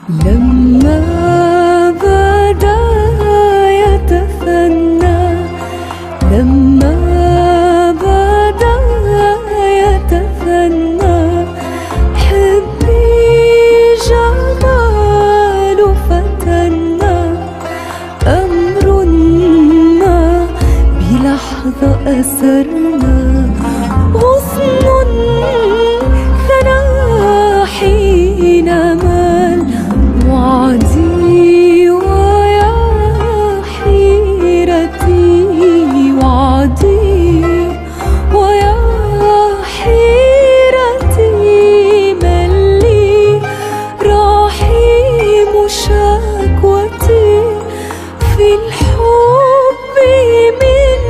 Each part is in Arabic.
لما بدا يتفنى، لما بدا يتفنى، حبي جمال فتنا، أمر ما بلحظة أسرنا، غصن ثنى حين مال، وعدي ويا حيرتي، وعدي ويا حيرتي، من لي رحيم شكوتي في الحب من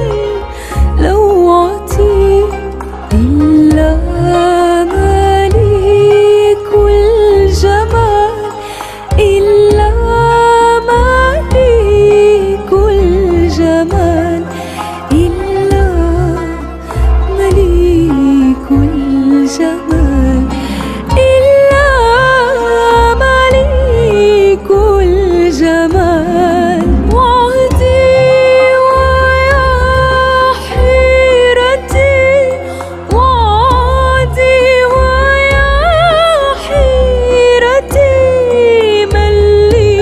لوعتي، إلا مليك الجمال، إلا مليك الجمال، إلا مليك الجمال، إلا مليك الجمال، وعدي ويا حيرتي، وعدي ويا حيرتي، من لي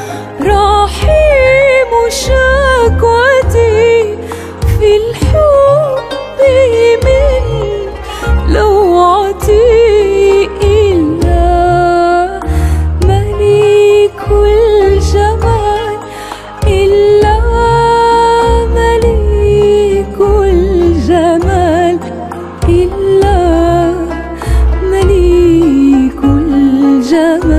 رحيم شكوتي في الحب من لوعتي، إلا مليك الجمال، إلا مليك الجمال، إلا مليك الجمال.